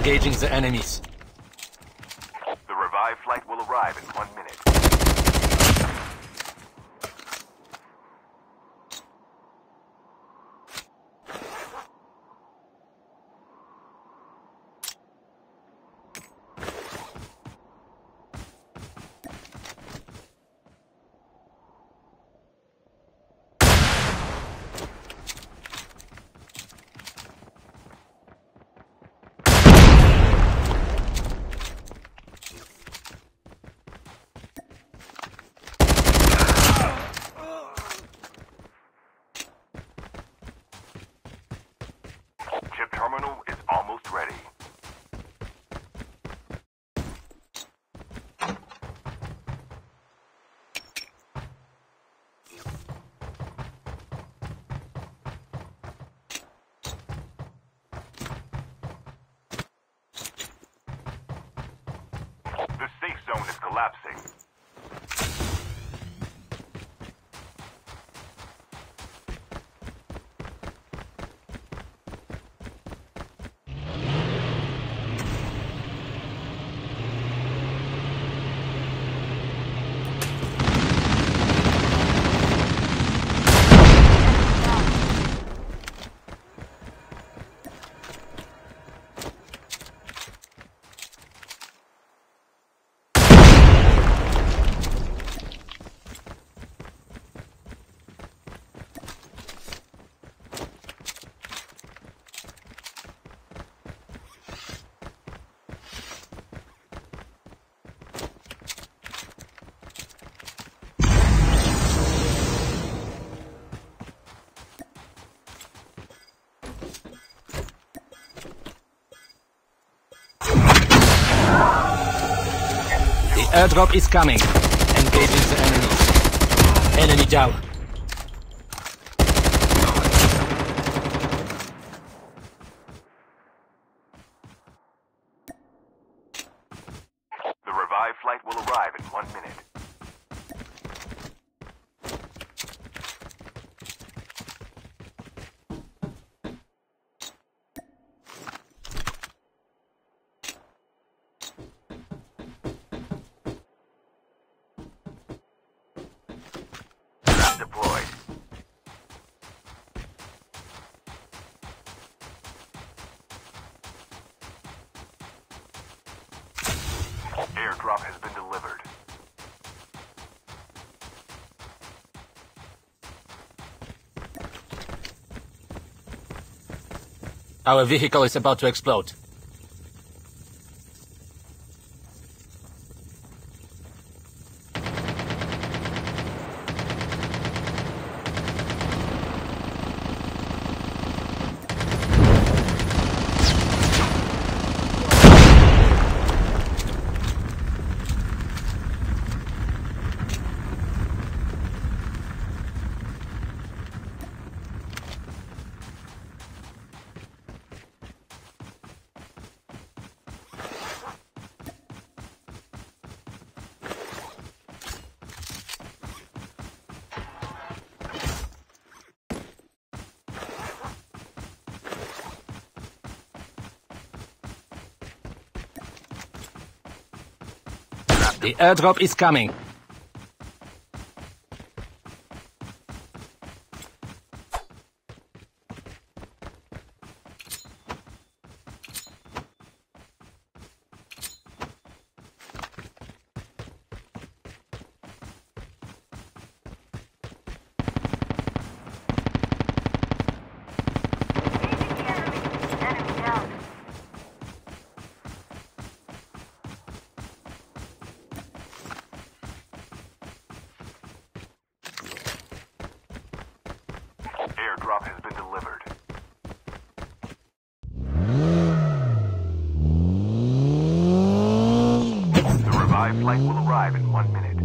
Engaging the enemies. The revived flight will arrive in 1 minute. Chip terminal is almost ready. The safe zone is collapsing. The airdrop is coming. Engaging the enemies. Enemy down. The revived flight will arrive in 1 minute. Deployed. Airdrop has been delivered. Our vehicle is about to explode. The airdrop is coming. Airdrop has been delivered. The revived flight will arrive in 1 minute.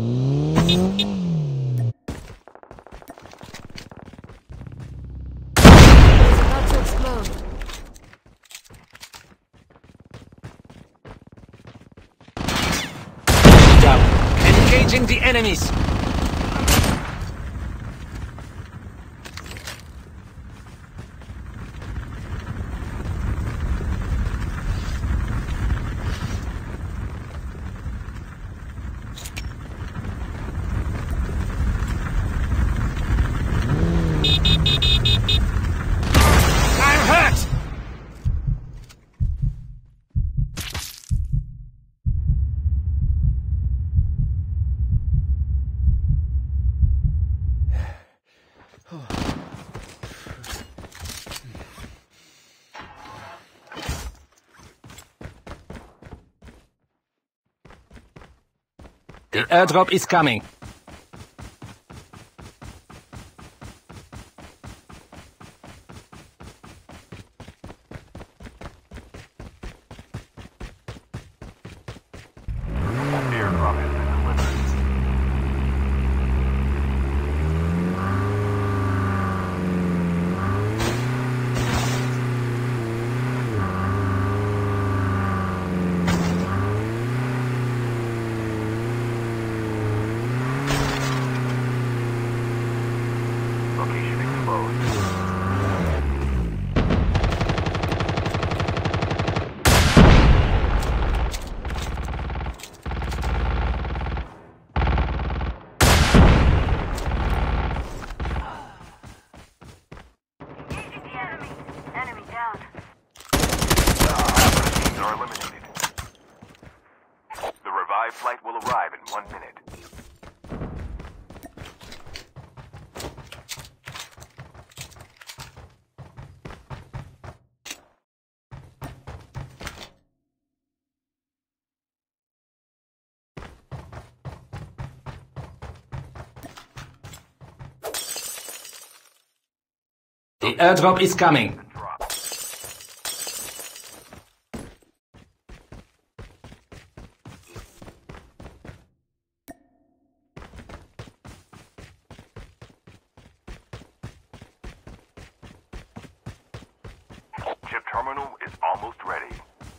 It's about to explode. Down. Engaging the enemies. The airdrop is coming. Airdrop has been delivered. Location exposed. Engaging the enemy. Enemy down. Teams are eliminated. The revived flight will arrive in 1 minute. The airdrop is coming. Drop. Chip terminal is almost ready.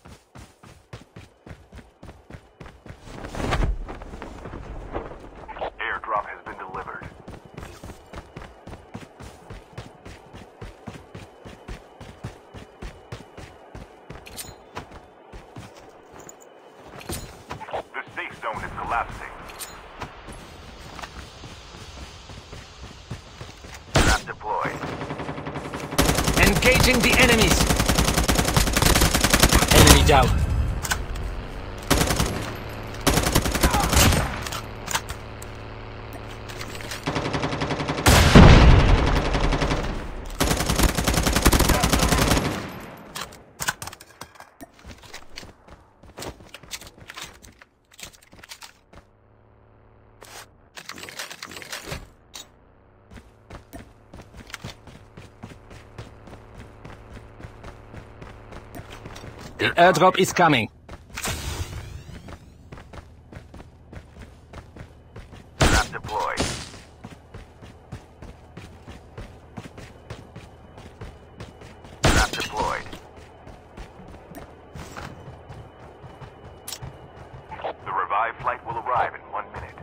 Airdrop has been delivered. The safe zone is collapsing. Trap deployed. Engaging the enemies. Enemy down. The airdrop is coming. Trap deployed. Trap deployed. The revived flight will arrive in 1 minute.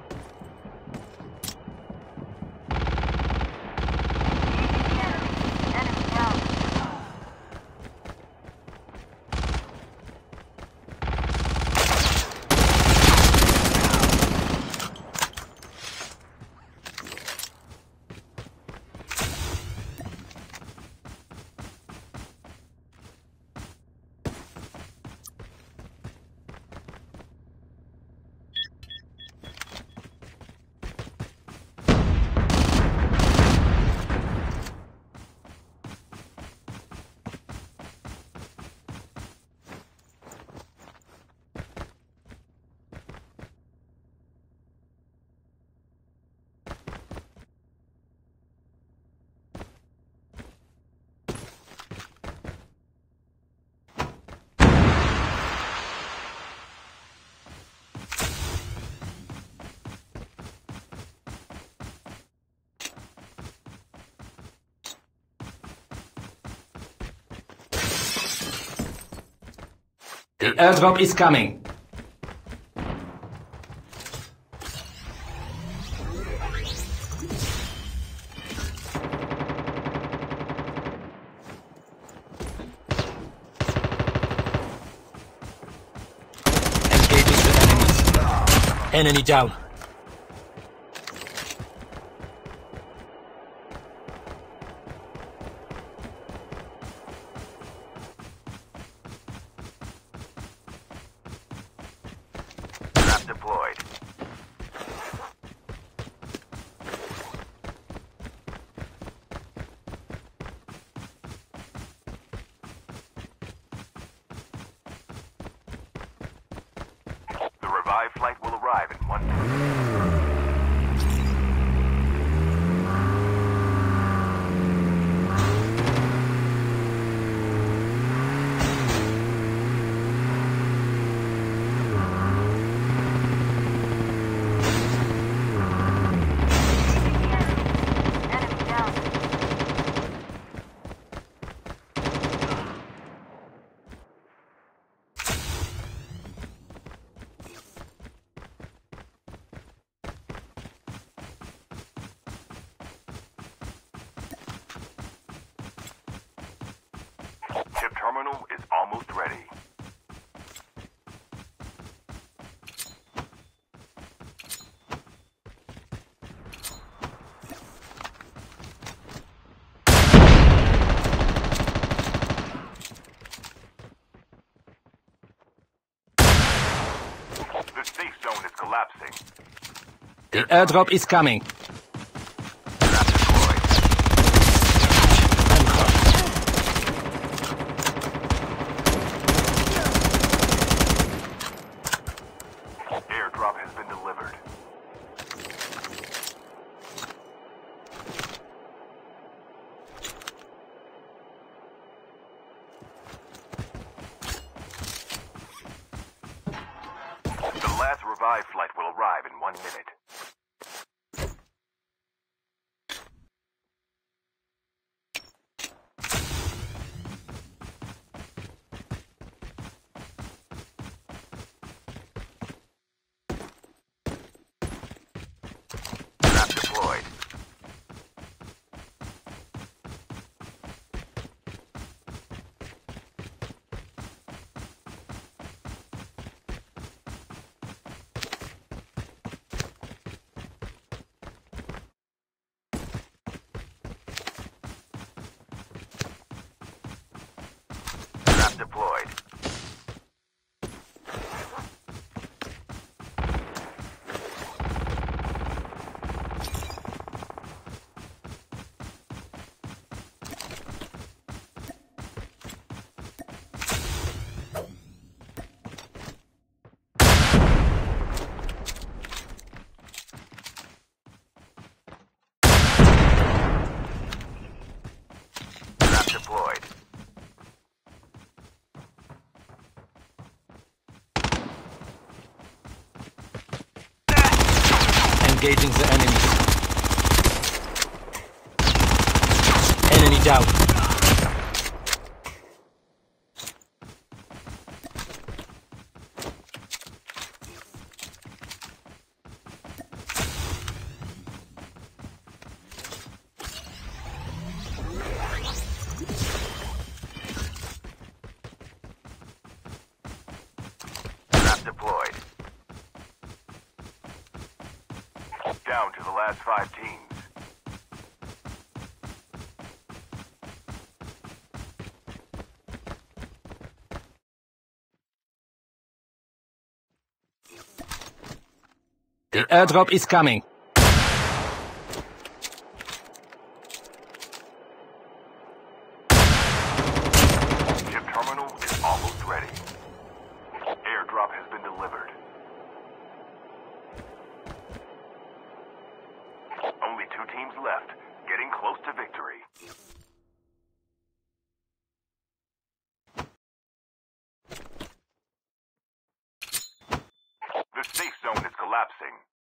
Enemy down. The airdrop is coming. Engaging the enemies. Enemy down. Trap deployed. The revived flight will arrive in 1 minute. The safe zone is collapsing. The airdrop is coming. Trap deployed. I'm hurt. Airdrop has been delivered. The last revive flight will arrive in 1 minute. Trap deployed. Trap deployed. Trap deployed. Engaging the enemies. Enemy down. Trap deployed. Down to the last 5 teams. The airdrop is coming. Chip terminal is almost ready. Airdrop has been delivered. Only 2 teams left, getting close to victory. The safe zone is collapsing.